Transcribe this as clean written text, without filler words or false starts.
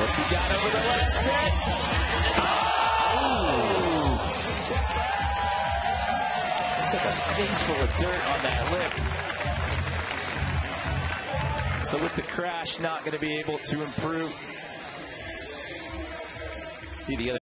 What's he got over the left set? Oh! Took a face full of dirt on that lip. So with the crash, not going to be able to improve. See the other.